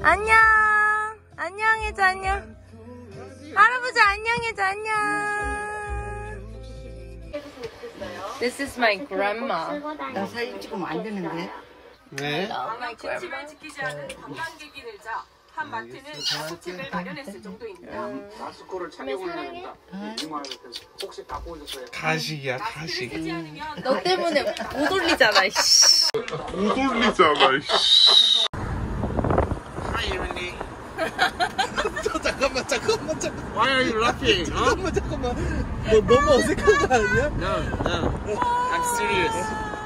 안녕. 안녕해줘, 안녕. 할아버지 안녕해줘, 안녕. This is my grandma. 나 사진 찍으면 안 되는데. 네. 규칙을 지키지 않은 관광객이 늘자 한 마트는 가수책을 마련했을 정도입니다. 마스크를 착용해야 된다. 혹시 갖고 오셨어요? 가식이야, 가식. 하지 않으면 너 때문에 못 올리잖아, 씨. 못 올리잖아, 씨. Hi, Emily. 잠깐만. Why are you laughing? 잠깐만. 뭐 너무 어색한 거 아니야? No. I'm serious.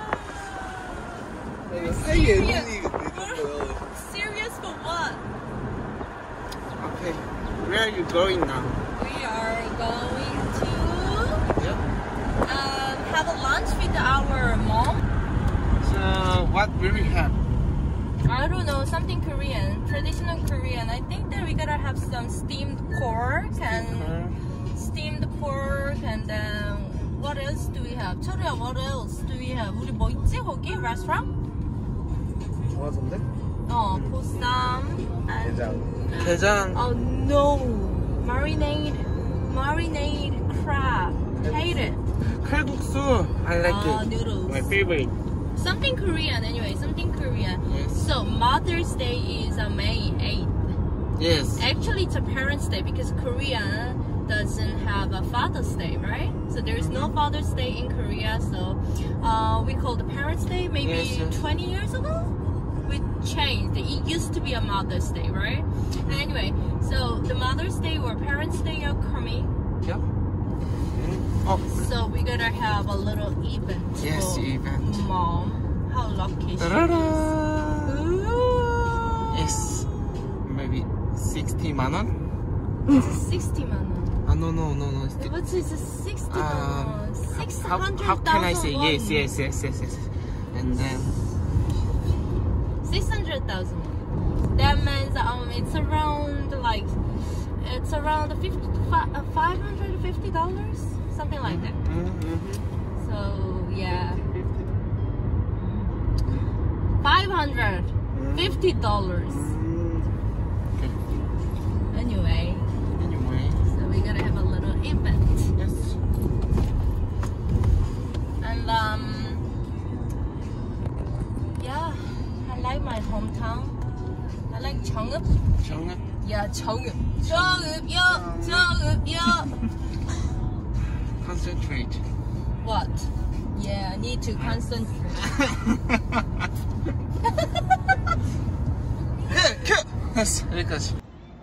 사이 애들이 그랬어요. Serious for what? Okay. Where are you going now? We are going to have a lunch with our mom. So, what will we have? I don't know, something Korean, traditional Korean. I think that we gotta have some steamed pork and then what else do we have? 철우야, what else do we have? 우리 뭐 있지 거기? Restaurant? 좋아졌네? 보쌈 and 게장. oh no, marinade crab. Hate it. 칼국수. I like it. Noodles. My favorite. Something Korean anyway, something Korean. Yes. So Mother's Day is May 8th. Yes. Actually, it's a Parents' Day because Korea doesn't have a Father's Day, right? So there's no Father's Day in Korea. So we call the Parents' Day maybe Yes. 20 years ago. We changed. It used to be a Mother's Day, right? Anyway, so the Mother's Day or Parents' Day are coming. Yep. Oh. So we're gonna have a little event. Yes, for event. Mom, how lucky she Ta-da-da. is. Ooh. Yes. Maybe 60만 원? 60만 원. No. What is 60만 원? 600,000 How can I say won. yes. And then 600,000. That means it's around $550, something like that. So yeah, $550. Anyway, so we're gonna have a little event, yes. and yeah, I like my hometown. I like Cheongeup. 정답. Yeah, Cheongeup. Cheongeup. Concentrate. What? Yeah, I need to concentrate. 됐어, 여기까지.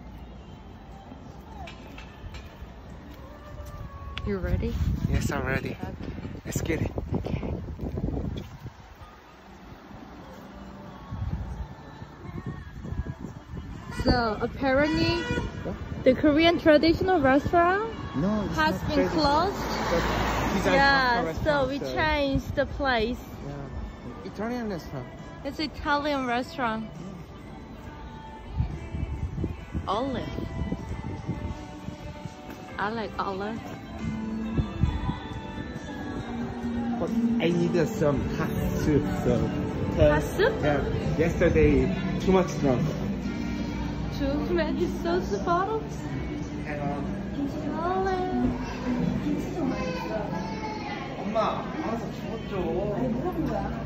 You ready? Yes, I'm ready. Let's get it. So apparently, the Korean traditional restaurant No, has been closed. Yeah, so we changed the place. Yeah. Italian restaurant. It's Italian restaurant. Olive. I like olive. But I need some hot soup. So. Hot soup? Yeah. Yesterday, too much drunk. Too many sauce bottles. Olive. 엄마, 알아서 주웠죠. 아니, 물어본 거야.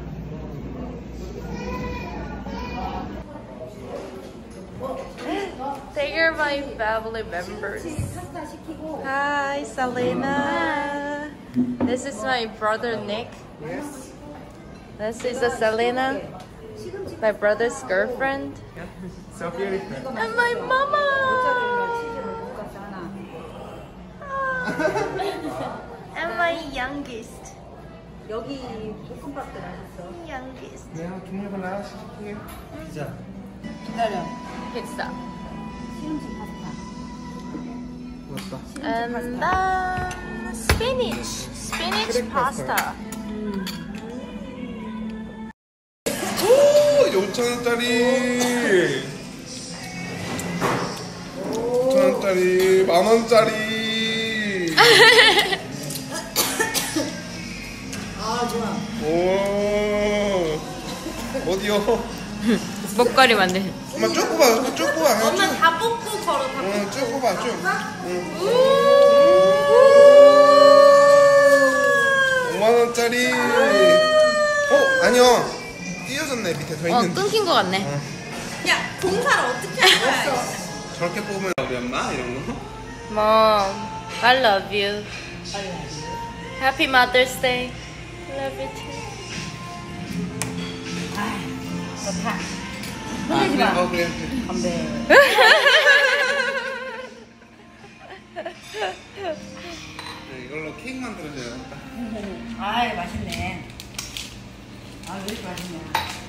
They are my family members. Hi, Selena. This is my brother Nick. Yes. This is Selena, my brother's girlfriend. So beautiful. And my mama. And my youngest. 여기 볶음밥도 맛있어. Youngest. 내가 종류별 하나씩 시킬게요. 자. 기다려. Pizza. 시금치 파스타. 맞다. And then spinach pasta. 5,000원짜리 5,000원짜리 10,000원짜리 아 좋아. 오 어디요? 목걸이 만드신. 엄마 쭉 뽑아, 쭉 뽑아. 엄마 다 뽑고 걸어. 다 응, 쭉 뽑아, 쭉. 응. 5만원짜리. 아니요. 띄어졌네, 밑에 더 있는데. 끊긴 것 같네. 야, 공사를 어떻게 할 거야? 저렇게 뽑으면 우리 엄마 이런 거? Mom, I love you. Happy Mother's Day. Love you too. 좋다. 그래, 마. 그래. 건배. 이걸로 케이크 만들어줘야겠다. 아이, 맛있네. 아, 왜 이렇게 맛있냐.